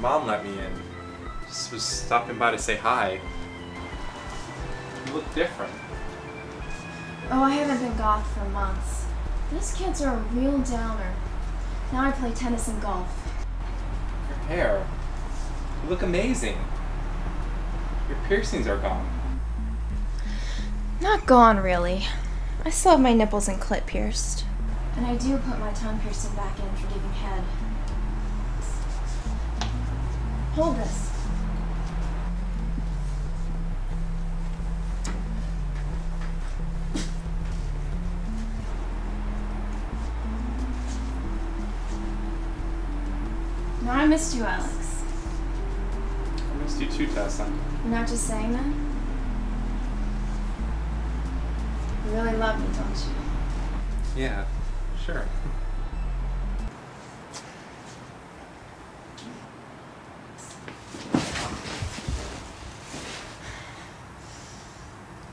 mom let me in. Just was stopping by to say hi. You look different. Oh, I haven't been goth for months. Those kids are a real downer. Now I play tennis and golf. Your hair. You look amazing. Your piercings are gone. Not gone, really. I still have my nipples and clit pierced. And I do put my tongue piercing back in for giving head. Hold this. No, I missed you, Alex. I missed you too, Tessa. You're not just saying that? You really love me, don't you? Yeah, sure.